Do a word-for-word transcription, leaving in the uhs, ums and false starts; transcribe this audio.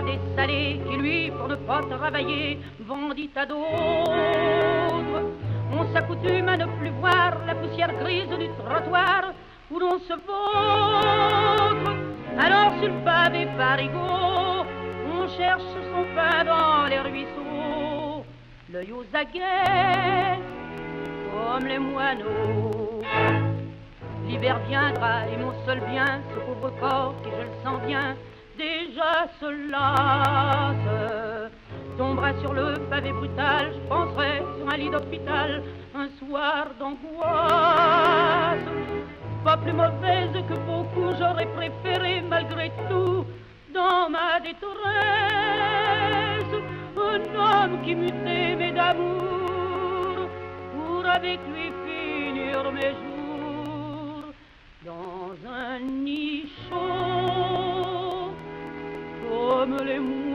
des salés qui lui, pour ne pas travailler, vendit à d'autres. On s'accoutume à ne plus voir la poussière grise du trottoir où l'on se vautre. Alors sur le pavé parigot, on cherche son pain dans les ruisseaux. L'œil aux aguets, comme les moineaux. L'hiver viendra et mon seul bien, ce pauvre corps qui, je le sens bien, déjà se lasse. Tombera sur le pavé brutal, je penserai sur un lit d'hôpital, un soir d'angoisse. Pas plus mauvaise que beaucoup, j'aurais préféré malgré tout, dans ma détresse, un homme qui m'eût aimé d'amour, pour avec lui finir mes jours, dans un nid chaud, comme les mouches.